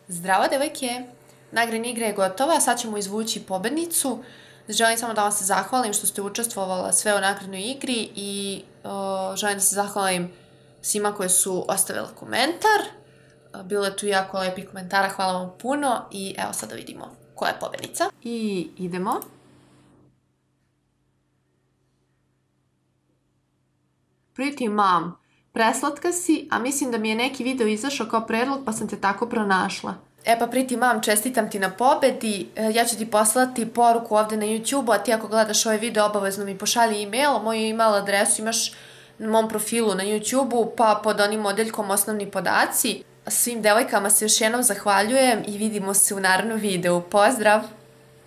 Zdravo devojke! Nagradna igra je gotova, sad ćemo izvući pobednicu. Želim samo da vam se zahvalim što ste učestvovala sve u nagradnoj igri i želim da se zahvalim svima koji su ostavili komentar. Bilo je tu jako lepih komentara, hvala vam puno i evo sad da vidimo koja je pobednica. I idemo. Pretty mom, preslatka si, a mislim da mi je neki video izašao kao predlog pa sam te tako pronašla. E pa Pretty mom, čestitam ti na pobedi, ja ću ti poslati poruku ovde na YouTube-u, a ti ako gledaš ovaj video obavezno mi pošalji e-mail, moju e-mail adresu imaš na mom profilu na YouTube-u, pa pod onim odeljkom osnovni podaci. Svim devojkama se još jednom zahvaljujem i vidimo se u narednom videu. Pozdrav!